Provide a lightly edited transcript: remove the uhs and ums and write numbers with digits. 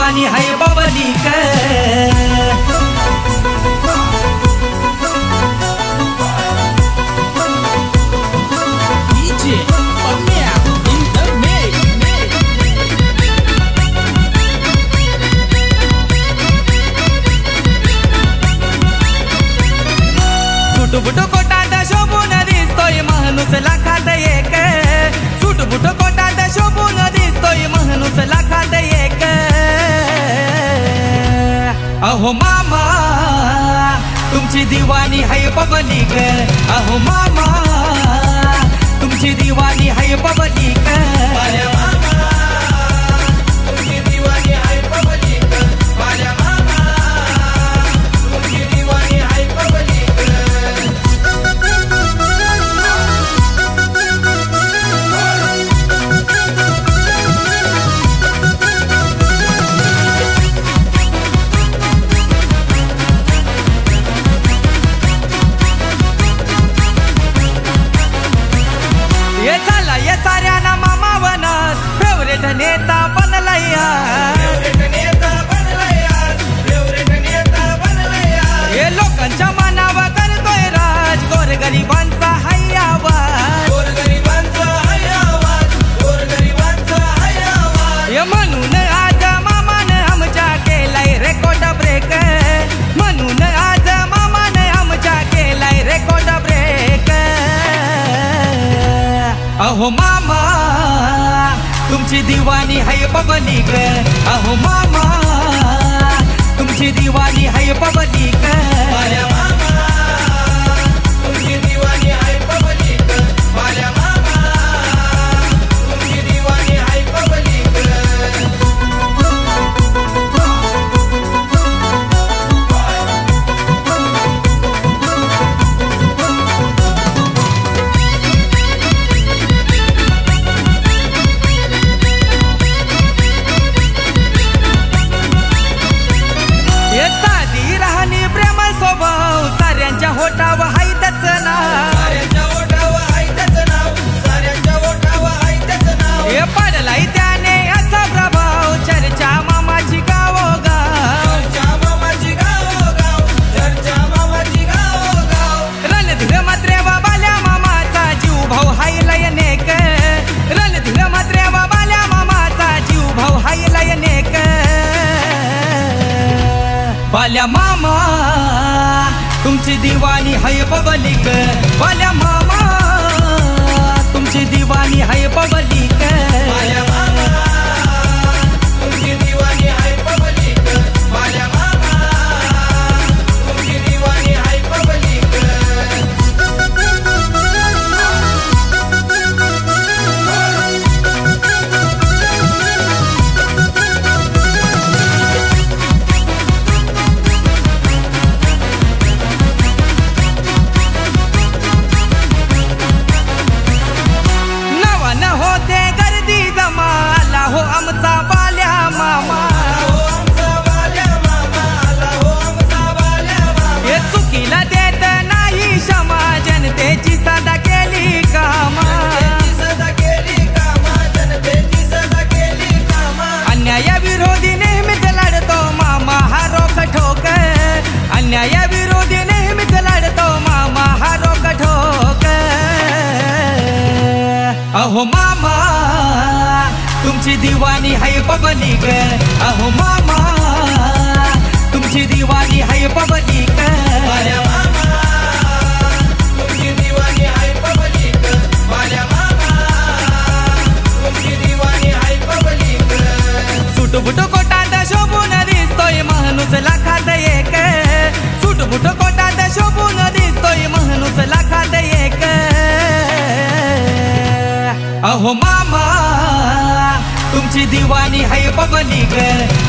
दिवानी है बबलीक सुटबुट कोटात शोभून दिसतोय माणूस लाखात एक सुटबुट कोटात शोभून दिसतोय माणूस लाखात एक अहो मामा तुमची दिवानी है बबलीक अहो मामा तुमची दिवानी है बबलीक ये साऱ्याना मामा बनत फेवरेट नेता बनलया हे लोकांच्या मनावर करतोय राज गोरगरिबांचा हाय आवाज हे म्हणून आज मामानं आमच्या केलाय रेकॉर्ड ब्रेक म्हणून आज मामानं आमच्या केलाय रेकॉर्ड ब्रेक अहो मामा तुमची दिवानी है बबलीक अहो मामा तुमची दिवानी है बबलीक तुमची दिवानी है बबलीक मामा तुमची दिवानी है बबलीक साऱ्यांच्या होटाव हाय त्याचं नाव हे पडलाय त्याने असा प्रभाव चर्चा मामाची गावोगाव रणधीर मात्रे बाबाल्या मामाचा जीव भाऊ हाय लयनेक रणधीर मात्रे बाबाल्या मामाचा जीव भाऊ हाय लयनेक बाल्या मामा तुमची दिवानी है बबलीक बाल्या मामा तुमची दिवानी है बबलीक बाल्या मामा तुमची दिवानी है बबलीक बाल्या मामा तुमची दिवानी है बबलीक हो आमचा बाल्या मामा हे चुकीला देत नाही क्षमा जनतेची सदा केली कामा अन्याय विरोधी नेहमीच लढतो मामा हा रोख ठोक अन्याय विरोधी नेहमीच लढतो मामा हा रोख ठोक अहो मामा तुमची दिवानी है बबलीक अहो मामा तुमची दिवानी है बबलीक तुमची दिवानी है बबलीक तुमची दिवानी है बबलीक सुटबुट कोटात शोभून दिसतोय माणूस लाखात एक सुटबुट कोटात शोभून दिसतोय माणूस लाखात एक अहो मामा तुमची दिवानी है बबलीक